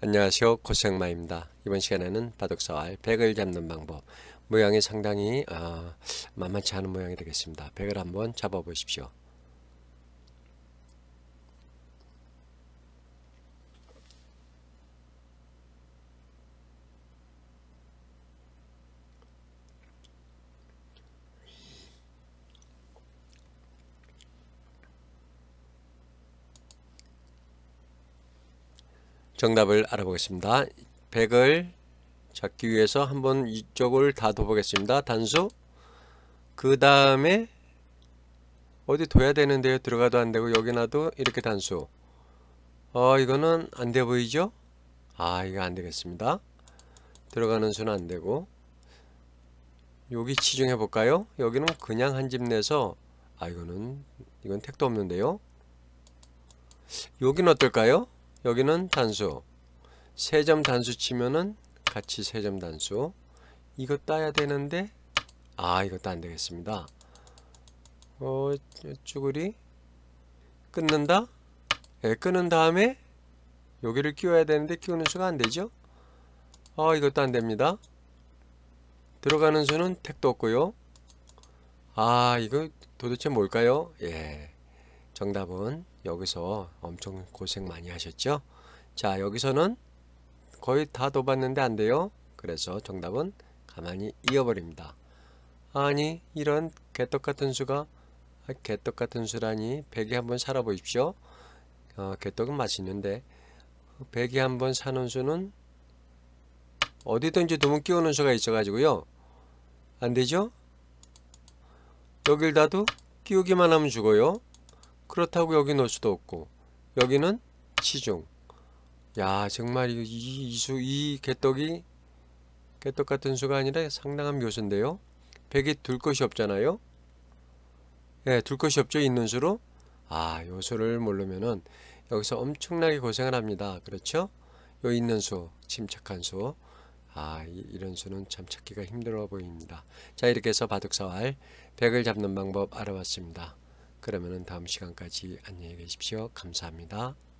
안녕하세요. 고생마입니다. 이번 시간에는 바둑사활 100을 잡는 방법, 모양이 상당히 만만치 않은 모양이 되겠습니다. 100을 한번 잡아 보십시오. 정답을 알아보겠습니다. 100을 잡기 위해서 한번 이쪽을 다 둬보겠습니다. 단수. 그 다음에 어디 둬야 되는데요. 들어가도 안되고 여기 놔도 이렇게 단수. 이거는 안돼 보이죠? 이거 안되겠습니다. 들어가는 수는 안되고, 여기 치중해 볼까요? 여기는 그냥 한 집 내서 이건 택도 없는데요. 여기는 어떨까요? 여기는 단수. 3점 단수 치면은 같이 3점 단수. 이거 따야 되는데 이것도 안되겠습니다. 쭈구리 끊는다? 끊은 다음에 여기를 끼워야 되는데 끼우는 수가 안되죠? 이것도 안됩니다. 들어가는 수는 택도 없고요. 이거 도대체 뭘까요? 정답은 여기서 엄청 고생 많이 하셨죠? 자, 여기서는 거의 다 둬봤는데 안돼요. 그래서 정답은 가만히 이어버립니다. 아니, 이런 개떡같은 수가, 개떡같은 수라니. 100이 한번 살아보십시오. 개떡은 맛있는데 100이 한번 사는 수는 어디든지 두면 끼우는 수가 있어가지고요, 안되죠? 여길 놔도 끼우기만 하면 죽어요. 그렇다고 여기 넣을 수도 없고, 여기는 치중. 정말 이 개떡이 개떡 같은 수가 아니라 상당한 묘수인데요. 100이 둘 것이 없잖아요. 둘 것이 없죠. 있는 수로. 요 수를 모르면은 여기서 엄청나게 고생을 합니다. 그렇죠? 요 있는 수, 침착한 수. 이런 수는 참 찾기가 힘들어 보입니다. 자, 이렇게 해서 바둑사활 100을 잡는 방법 알아봤습니다. 그러면은 다음 시간까지 안녕히 계십시오. 감사합니다.